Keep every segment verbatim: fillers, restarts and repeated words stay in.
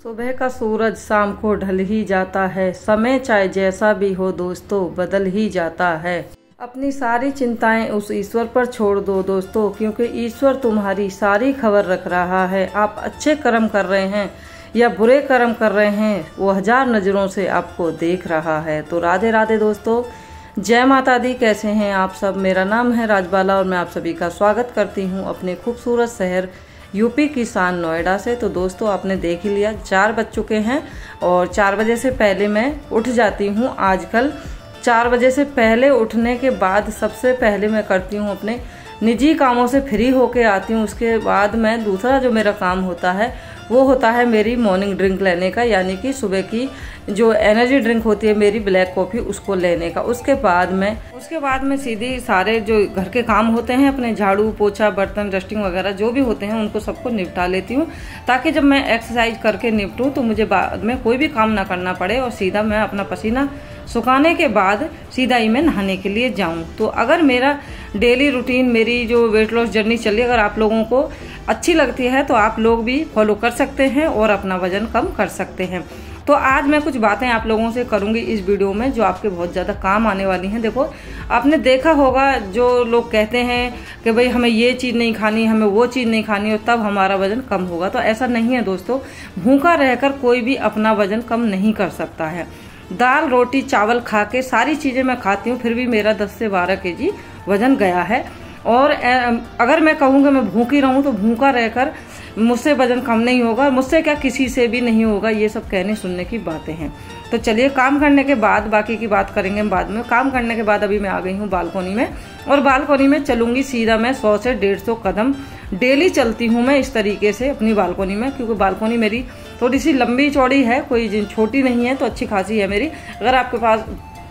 सुबह का सूरज शाम को ढल ही जाता है। समय चाहे जैसा भी हो दोस्तों बदल ही जाता है। अपनी सारी चिंताएं उस ईश्वर पर छोड़ दो दोस्तों, क्योंकि ईश्वर तुम्हारी सारी खबर रख रहा है। आप अच्छे कर्म कर रहे हैं या बुरे कर्म कर रहे हैं, वो हजार नज़रों से आपको देख रहा है। तो राधे राधे दोस्तों, जय माता दी। कैसे हैं आप सब? मेरा नाम है राजबाला और मैं आप सभी का स्वागत करती हूं अपने खूबसूरत शहर यूपी की शान नोएडा से। तो दोस्तों आपने देख ही लिया, चार बज चुके हैं और चार बजे से पहले मैं उठ जाती हूं। आजकल चार बजे से पहले उठने के बाद सबसे पहले मैं करती हूं अपने निजी कामों से फ्री होके आती हूं। उसके बाद मैं दूसरा जो मेरा काम होता है वो होता है मेरी मॉर्निंग ड्रिंक लेने का, यानी कि सुबह की जो एनर्जी ड्रिंक होती है मेरी ब्लैक कॉफ़ी, उसको लेने का। उसके बाद मैं उसके बाद मैं सीधी सारे जो घर के काम होते हैं अपने झाड़ू पोछा बर्तन डस्टिंग वगैरह जो भी होते हैं उनको सबको निपटा लेती हूँ, ताकि जब मैं एक्सरसाइज करके निपटूँ तो मुझे बाद में कोई भी काम ना करना पड़े और सीधा मैं अपना पसीना सुखाने के बाद सीधा ही मैं नहाने के लिए जाऊं। तो अगर मेरा डेली रूटीन मेरी जो वेट लॉस जर्नी चली अगर आप लोगों को अच्छी लगती है तो आप लोग भी फॉलो कर सकते हैं और अपना वजन कम कर सकते हैं। तो आज मैं कुछ बातें आप लोगों से करूंगी इस वीडियो में जो आपके बहुत ज़्यादा काम आने वाली हैं। देखो, आपने देखा होगा जो लोग कहते हैं कि भाई हमें ये चीज़ नहीं खानी, हमें वो चीज़ नहीं खानी और तब हमारा वजन कम होगा। तो ऐसा नहीं है दोस्तों, भूखा रहकर कोई भी अपना वजन कम नहीं कर सकता है। दाल रोटी चावल खा के सारी चीज़ें मैं खाती हूँ, फिर भी मेरा दस से बारह केजी वजन गया है। और अगर मैं कहूँगा मैं भूखी रहूँ तो भूखा रहकर मुझसे वजन कम नहीं होगा, मुझसे क्या किसी से भी नहीं होगा। ये सब कहने सुनने की बातें हैं। तो चलिए, काम करने के बाद बाकी की बात करेंगे बाद में। काम करने के बाद अभी मैं आ गई हूँ बालकोनी में और बालकोनी में चलूंगी सीधा मैं सौ से डेढ़ सौ कदम डेली चलती हूँ मैं इस तरीके से अपनी बालकोनी में, क्योंकि बालकोनी मेरी थोड़ी सी लंबी चौड़ी है, कोई छोटी नहीं है, तो अच्छी खासी है मेरी। अगर आपके पास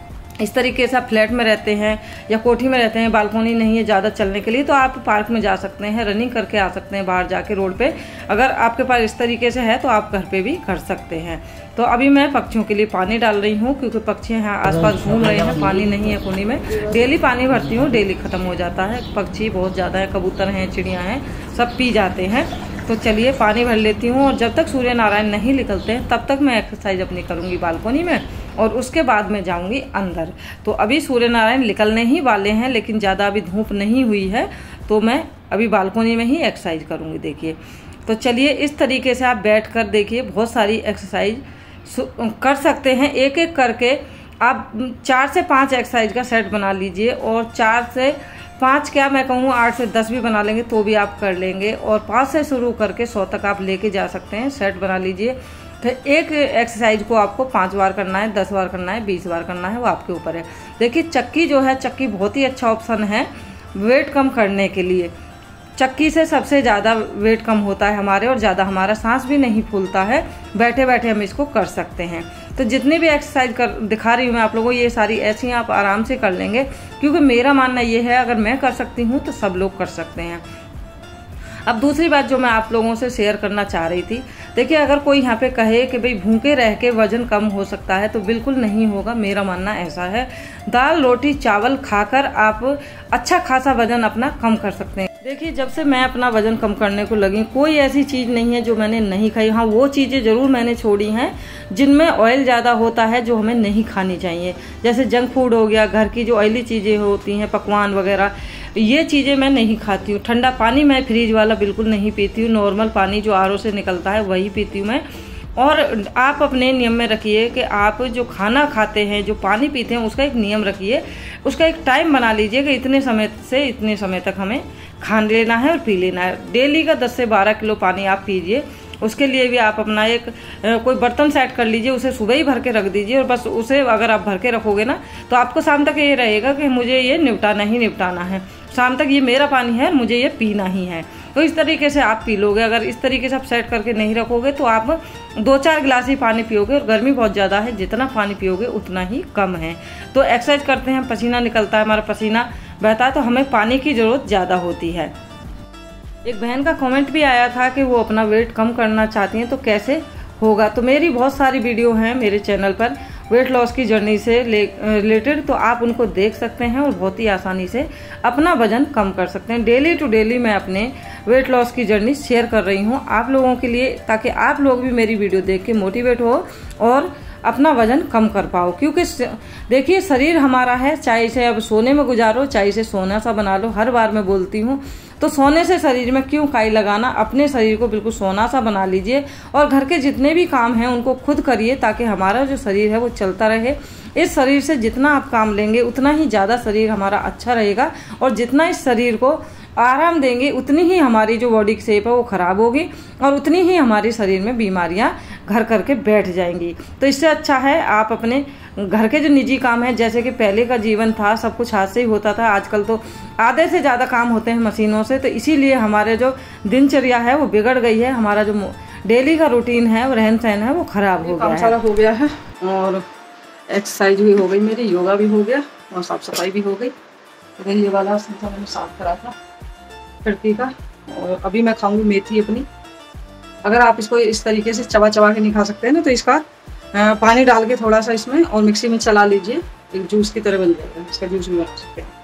इस तरीके से आप फ्लैट में रहते हैं या कोठी में रहते हैं, बालकोनी नहीं है ज़्यादा चलने के लिए, तो आप पार्क में जा सकते हैं, रनिंग करके आ सकते हैं बाहर जाके रोड पे। अगर आपके पास इस तरीके से है तो आप घर पे भी कर सकते हैं। तो अभी मैं पक्षियों के लिए पानी डाल रही हूँ, क्योंकि पक्षी यहाँ आसपास घूम रहे हैं, पानी नहीं है कुनी में। डेली पानी भरती हूँ, डेली ख़त्म हो जाता है। पक्षी बहुत ज़्यादा है, कबूतर हैं, चिड़ियाँ हैं, सब पी जाते हैं। तो चलिए पानी भर लेती हूँ और जब तक सूर्य नारायण नहीं निकलते हैं तब तक मैं एक्सरसाइज अपनी करूँगी बालकोनी में और उसके बाद मैं जाऊँगी अंदर। तो अभी सूर्य नारायण निकलने ही वाले हैं, लेकिन ज़्यादा अभी धूप नहीं हुई है, तो मैं अभी बालकोनी में ही एक्सरसाइज करूँगी। देखिए, तो चलिए इस तरीके से आप बैठ कर देखिए बहुत सारी एक्सरसाइज कर सकते हैं। एक एक करके आप चार से पाँच एक्सरसाइज का सेट बना लीजिए और चार से पाँच क्या मैं कहूँ आठ से दस भी बना लेंगे तो भी आप कर लेंगे। और पाँच से शुरू करके सौ तक आप लेके जा सकते हैं, सेट बना लीजिए। फिर एक एक्सरसाइज को आपको पाँच बार करना है, दस बार करना है, बीस बार करना है, वो आपके ऊपर है। देखिए, चक्की जो है, चक्की बहुत ही अच्छा ऑप्शन है वेट कम करने के लिए। चक्की से सबसे ज़्यादा वेट कम होता है हमारे और ज़्यादा हमारा सांस भी नहीं फूलता है। बैठे बैठे हम इसको कर सकते हैं। तो जितनी भी एक्सरसाइज कर दिखा रही हूँ मैं आप लोगों को, ये सारी ऐसी आप आराम से कर लेंगे, क्योंकि मेरा मानना ये है अगर मैं कर सकती हूँ तो सब लोग कर सकते हैं। अब दूसरी बात जो मैं आप लोगों से शेयर करना चाह रही थी, देखिए अगर कोई यहाँ पे कहे कि भाई भूखे रह के वजन कम हो सकता है, तो बिल्कुल नहीं होगा। मेरा मानना ऐसा है, दाल रोटी चावल खाकर आप अच्छा खासा वजन अपना कम कर सकते हैं। देखिए, जब से मैं अपना वजन कम करने को लगी कोई ऐसी चीज़ नहीं है जो मैंने नहीं खाई। हाँ, वो चीज़ें ज़रूर मैंने छोड़ी हैं जिनमें ऑयल ज़्यादा होता है, जो हमें नहीं खानी चाहिए। जैसे जंक फूड हो गया, घर की जो ऑयली चीज़ें होती हैं, पकवान वगैरह, ये चीज़ें मैं नहीं खाती हूँ। ठंडा पानी मैं फ्रिज वाला बिल्कुल नहीं पीती हूँ, नॉर्मल पानी जो आर ओ से निकलता है वही पीती हूँ मैं। और आप अपने नियम में रखिए कि आप जो खाना खाते हैं, जो पानी पीते हैं, उसका एक नियम रखिए, उसका एक टाइम बना लीजिए कि इतने समय से इतने समय तक हमें खा लेना है और पी लेना है। डेली का दस से बारह किलो पानी आप पीजिए। उसके लिए भी आप अपना एक कोई बर्तन सेट कर लीजिए, उसे सुबह ही भर के रख दीजिए और बस उसे अगर आप भर के रखोगे ना तो आपको शाम तक ये रहेगा कि मुझे ये निपटाना ही निपटाना है, शाम तक ये मेरा पानी है, मुझे ये पीना ही है। तो इस तरीके से आप पी लोगे। अगर इस तरीके से आप सेट करके नहीं रखोगे तो आप दो चार गिलास ही पानी पियोगे और गर्मी बहुत ज़्यादा है, जितना पानी पियोगे उतना ही कम है। तो एक्सरसाइज करते हैं, पसीना निकलता है, हमारा पसीना बहता है, तो हमें पानी की ज़रूरत ज़्यादा होती है। एक बहन का कमेंट भी आया था कि वो अपना वेट कम करना चाहती हैं तो कैसे होगा। तो मेरी बहुत सारी वीडियो हैं मेरे चैनल पर, वेट लॉस की जर्नी से रिलेटेड, तो आप उनको देख सकते हैं और बहुत ही आसानी से अपना वजन कम कर सकते हैं। डेली टू डेली मैं अपने वेट लॉस की जर्नी शेयर कर रही हूँ आप लोगों के लिए, ताकि आप लोग भी मेरी वीडियो देख के मोटिवेट हो और अपना वजन कम कर पाओ। क्योंकि देखिए शरीर हमारा है, चाहे इसे अब सोने में गुजारो, चाहे इसे सोना सा बना लो, हर बार मैं बोलती हूँ। तो सोने से शरीर में क्यों काई लगाना, अपने शरीर को बिल्कुल सोना सा बना लीजिए और घर के जितने भी काम हैं उनको खुद करिए, ताकि हमारा जो शरीर है वो चलता रहे। इस शरीर से जितना आप काम लेंगे उतना ही ज़्यादा शरीर हमारा अच्छा रहेगा, और जितना इस शरीर को आराम देंगे उतनी ही हमारी जो बॉडी की शेप है वो खराब होगी और उतनी ही हमारे शरीर में बीमारियां घर करके बैठ जाएंगी। तो इससे अच्छा है आप अपने घर के जो निजी काम है, जैसे कि पहले का जीवन था सब कुछ हाथ से ही होता था, आजकल तो आधे से ज़्यादा काम होते हैं मशीनों से। तो इसीलिए हमारे जो दिनचर्या है वो बिगड़ गई है, हमारा जो डेली का रूटीन है वो रहन सहन है वो खराब हो गया है। सारा हो गया है और एक्सरसाइज भी हो गई मेरी, योगा भी हो गया और साफ सफाई भी हो गई। तो ये वाला मैंने साफ करा था खिड़की का, और अभी मैं खाऊंगी मेथी अपनी। अगर आप इसको इस तरीके से चबा चबा के नहीं खा सकते हैं ना, तो इसका पानी डाल के थोड़ा सा इसमें और मिक्सी में चला लीजिए, एक जूस की तरह बन जाएगा, इसका जूस भी बना सकते हैं।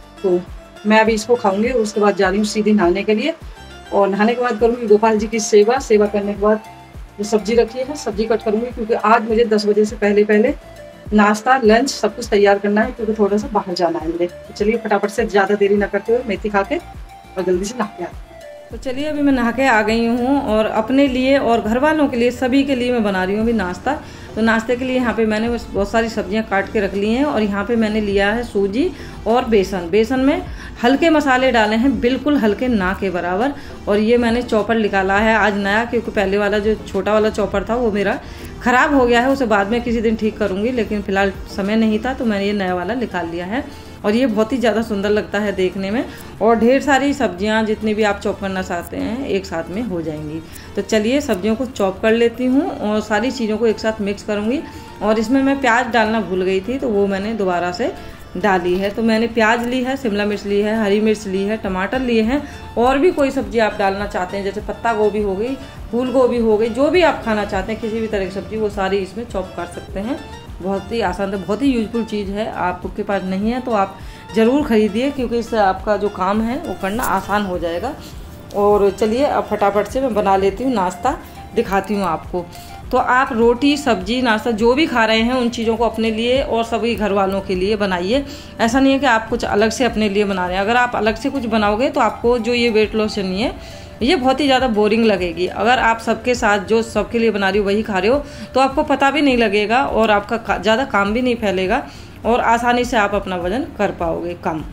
तो मैं अभी इसको खाऊंगी और उसके बाद जा रही हूँ सीधी नहाने के लिए, और नहाने के बाद करूँगी गोपाल जी की सेवा। सेवा करने के बाद जो सब्जी रखी है सब्जी कट करूँगी, क्योंकि आज मुझे दस बजे से पहले पहले नाश्ता लंच सब कुछ तैयार करना है, क्योंकि थोड़ा सा बाहर जाना है मुझे। तो चलिए फटाफट से ज़्यादा देरी ना करते हुए मेथी खा के और जल्दी से नहा के आते हैं। तो चलिए अभी मैं नहा के आ गई हूँ, और अपने लिए और घर वालों के लिए सभी के लिए मैं बना रही हूँ अभी नाश्ता। तो नाश्ते के लिए यहाँ पे मैंने बहुत सारी सब्जियाँ काट के रख ली हैं, और यहाँ पे मैंने लिया है सूजी और बेसन। बेसन में हल्के मसाले डाले हैं, बिल्कुल हल्के ना के बराबर। और ये मैंने चॉपर निकाला है आज नया, क्योंकि पहले वाला जो छोटा वाला चॉपर था वो मेरा ख़राब हो गया है, उसे बाद में किसी दिन ठीक करूँगी, लेकिन फ़िलहाल समय नहीं था तो मैंने ये नया वाला निकाल लिया है। और ये बहुत ही ज़्यादा सुंदर लगता है देखने में, और ढेर सारी सब्जियां जितनी भी आप चॉप करना चाहते हैं एक साथ में हो जाएंगी। तो चलिए सब्जियों को चॉप कर लेती हूँ और सारी चीज़ों को एक साथ मिक्स करूँगी। और इसमें मैं प्याज डालना भूल गई थी, तो वो मैंने दोबारा से डाली है। तो मैंने प्याज ली है, शिमला मिर्च ली है, हरी मिर्च ली है, टमाटर लिए हैं, और भी कोई सब्जी आप डालना चाहते हैं, जैसे पत्ता गोभी हो गई, फूल गोभी हो गई, जो भी आप खाना चाहते हैं किसी भी तरह की सब्जी, वो सारी इसमें चॉप कर सकते हैं। बहुत ही आसान है, बहुत ही यूजफुल चीज़ है। आपके पास नहीं है तो आप ज़रूर खरीदिए, क्योंकि इससे आपका जो काम है वो करना आसान हो जाएगा। और चलिए अब फटाफट से मैं बना लेती हूँ नाश्ता, दिखाती हूँ आपको। तो आप रोटी सब्जी नाश्ता जो भी खा रहे हैं उन चीज़ों को अपने लिए और सभी घर वालों के लिए बनाइए। ऐसा नहीं है कि आप कुछ अलग से अपने लिए बना रहे हैं। अगर आप अलग से कुछ बनाओगे तो आपको जो ये वेट लॉस जर्नी है ये बहुत ही ज़्यादा बोरिंग लगेगी। अगर आप सबके साथ जो सबके लिए बना रही हो वही खा रहे हो तो आपको पता भी नहीं लगेगा, और आपका ज़्यादा काम भी नहीं फैलेगा, और आसानी से आप अपना वजन कर पाओगे कम।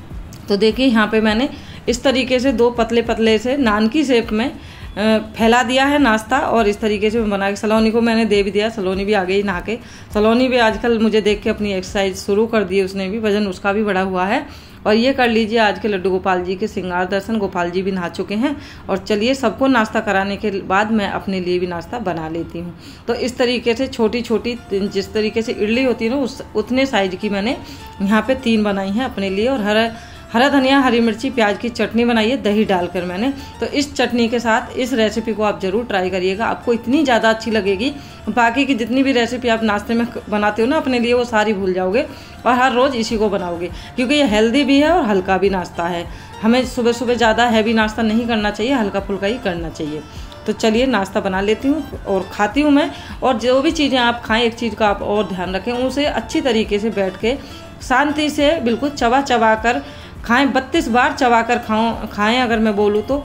तो देखिए यहाँ पे मैंने इस तरीके से दो पतले पतले से नान की शेप में फैला दिया है नाश्ता, और इस तरीके से मैं बना के सलोनी को मैंने दे भी दिया। सलोनी भी आ गई नहा के। सलोनी भी आजकल मुझे देख के अपनी एक्सरसाइज शुरू कर दी, उसने भी वजन उसका भी बढ़ा हुआ है। और ये कर लीजिए आज के लड्डू गोपाल जी के श्रृंगार दर्शन। गोपाल जी भी नहा चुके हैं। और चलिए सबको नाश्ता कराने के बाद मैं अपने लिए भी नाश्ता बना लेती हूँ। तो इस तरीके से छोटी छोटी जिस तरीके से इडली होती है ना उस उतने साइज की मैंने यहाँ पे तीन बनाई हैं अपने लिए। और हरा हरा धनिया हरी मिर्ची प्याज की चटनी बनाई है दही डालकर मैंने। तो इस चटनी के साथ इस रेसिपी को आप ज़रूर ट्राई करिएगा, आपको इतनी ज़्यादा अच्छी लगेगी। बाकी की जितनी भी रेसिपी आप नाश्ते में बनाते हो ना अपने लिए वो सारी भूल जाओगे और हर रोज़ इसी को बनाओगे, क्योंकि ये हेल्दी भी है और हल्का भी नाश्ता है। हमें सुबह सुबह ज़्यादा हैवी नाश्ता नहीं करना चाहिए, हल्का फुल्का ही करना चाहिए। तो चलिए नाश्ता बना लेती हूँ और खाती हूँ मैं। और जो भी चीज़ें आप खाएं एक चीज़ का आप और ध्यान रखें, उसे अच्छी तरीके से बैठ के शांति से बिल्कुल चबा चबा कर खाएं। बत्तीस बार चबा कर खाओ खाएं अगर मैं बोलूँ तो।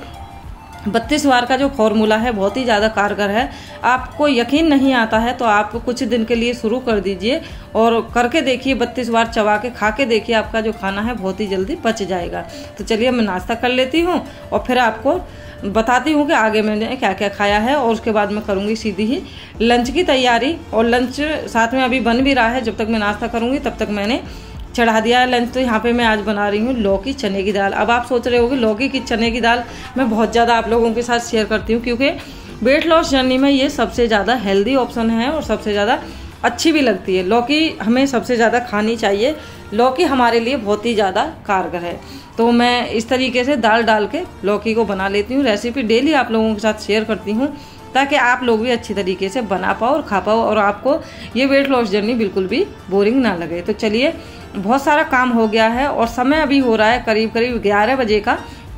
बत्तीस बार का जो फॉर्मूला है बहुत ही ज़्यादा कारगर है। आपको यकीन नहीं आता है तो आप कुछ दिन के लिए शुरू कर दीजिए और करके देखिए, बत्तीस बार चबा के खा के देखिए, आपका जो खाना है बहुत ही जल्दी पच जाएगा। तो चलिए मैं नाश्ता कर लेती हूँ और फिर आपको बताती हूँ कि आगे मैंने क्या क्या खाया है। और उसके बाद मैं करूँगी सीधी ही लंच की तैयारी। और लंच साथ में अभी बन भी रहा है, जब तक मैं नाश्ता करूँगी तब तक मैंने चढ़ा दिया है लंच। तो यहाँ पे मैं आज बना रही हूँ लौकी चने की दाल। अब आप सोच रहे होगे लौकी की चने की दाल मैं बहुत ज़्यादा आप लोगों के साथ शेयर करती हूँ, क्योंकि वेट लॉस जर्नी में ये सबसे ज़्यादा हेल्दी ऑप्शन है और सबसे ज़्यादा अच्छी भी लगती है। लौकी हमें सबसे ज़्यादा खानी चाहिए, लौकी हमारे लिए बहुत ही ज़्यादा कारगर है। तो मैं इस तरीके से दाल डाल के लौकी को बना लेती हूँ। रेसिपी डेली आप लोगों के साथ शेयर करती हूँ ताकि आप लोग भी अच्छी तरीके से बना पाओ और खा पाओ और आपको ये वेट लॉस जर्नी बिल्कुल भी बोरिंग ना लगे। तो चलिए, बहुत सारा काम हो गया है और समय अभी हो रहा है करीब करीब ग्यारह बजे का।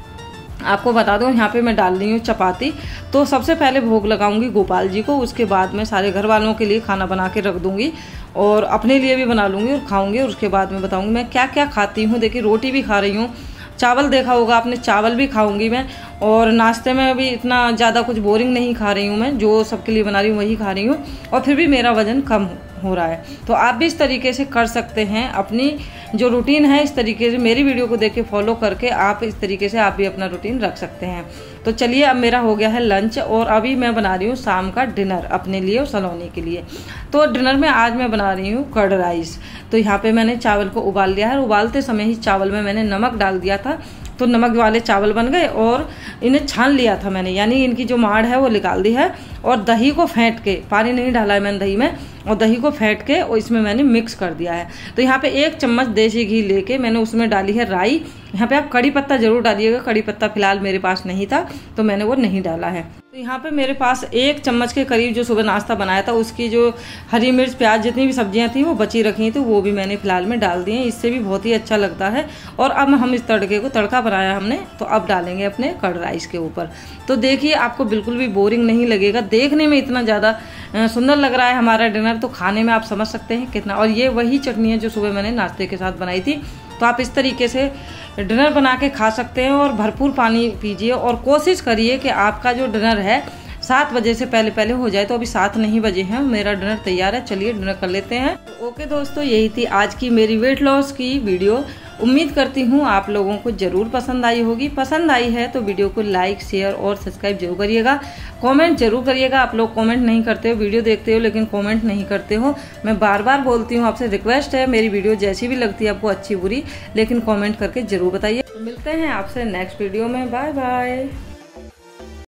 आपको बता दूं, यहाँ पे मैं डाल रही हूँ चपाती। तो सबसे पहले भोग लगाऊंगी गोपाल जी को, उसके बाद मैं सारे घर वालों के लिए खाना बना के रख दूंगी और अपने लिए भी बना लूँगी और खाऊंगी। और उसके बाद मैं बताऊंगी मैं क्या क्या खाती हूँ। देखिए, रोटी भी खा रही हूँ, चावल देखा होगा आपने, चावल भी खाऊंगी मैं। और नाश्ते में भी इतना ज़्यादा कुछ बोरिंग नहीं खा रही हूँ मैं, जो सबके लिए बना रही हूँ वही खा रही हूँ और फिर भी मेरा वजन कम हो रहा है। तो आप भी इस तरीके से कर सकते हैं, अपनी जो रूटीन है इस तरीके से मेरी वीडियो को देख के फॉलो करके आप इस तरीके से आप भी अपना रूटीन रख सकते हैं। तो चलिए, अब मेरा हो गया है लंच और अभी मैं बना रही हूँ शाम का डिनर अपने लिए और सलोनी के लिए। तो डिनर में आज मैं बना रही हूँ कर्ड राइस। तो यहाँ पे मैंने चावल को उबाल लिया है, उबालते समय ही चावल में मैंने नमक डाल दिया था, तो नमक वाले चावल बन गए और इन्हें छान लिया था मैंने, यानी इनकी जो माड़ है वो निकाल दी है। और दही को फेंट के, पानी नहीं डाला है मैंने दही में, और दही को फेंट के और इसमें मैंने मिक्स कर दिया है। तो यहाँ पे एक चम्मच देसी घी लेके मैंने उसमें डाली है राई। यहाँ पे आप कड़ी पत्ता जरूर डालिएगा, कड़ी पत्ता फिलहाल मेरे पास नहीं था तो मैंने वो नहीं डाला है। तो यहाँ पे मेरे पास एक चम्मच के करीब जो सुबह नाश्ता बनाया था उसकी जो हरी मिर्च प्याज जितनी भी सब्जियां थी वो बची रखी थी, वो भी मैंने फिलहाल में डाल दी हैं। इससे भी बहुत ही अच्छा लगता है। और अब हम इस तड़के को, तड़का बनाया हमने, तो अब डालेंगे अपने कर्ड राइस के ऊपर। तो देखिए, आपको बिल्कुल भी बोरिंग नहीं लगेगा। देखने में इतना ज़्यादा सुंदर लग रहा है हमारा डिनर, तो खाने में आप समझ सकते हैं कितना। और ये वही चटनी है जो सुबह मैंने नाश्ते के साथ बनाई थी। तो आप इस तरीके से डिनर बना के खा सकते हैं और भरपूर पानी पीजिए और कोशिश करिए कि आपका जो डिनर है सात बजे से पहले पहले हो जाए। तो अभी सात नहीं बजे हैं, मेरा डिनर तैयार है। चलिए डिनर कर लेते हैं। तो ओके दोस्तों, यही थी आज की मेरी वेट लॉस की वीडियो। उम्मीद करती हूँ आप लोगों को जरूर पसंद आई होगी। पसंद आई है तो वीडियो को लाइक शेयर और सब्सक्राइब जरूर करिएगा। कमेंट जरूर करिएगा। आप लोग कमेंट नहीं करते हो, वीडियो देखते हो लेकिन कमेंट नहीं करते हो। मैं बार बार बोलती हूँ, आपसे रिक्वेस्ट है, मेरी वीडियो जैसी भी लगती है आपको, अच्छी बुरी, लेकिन कमेंट करके जरूर बताइए। मिलते हैं आपसे नेक्स्ट वीडियो में। Bye bye.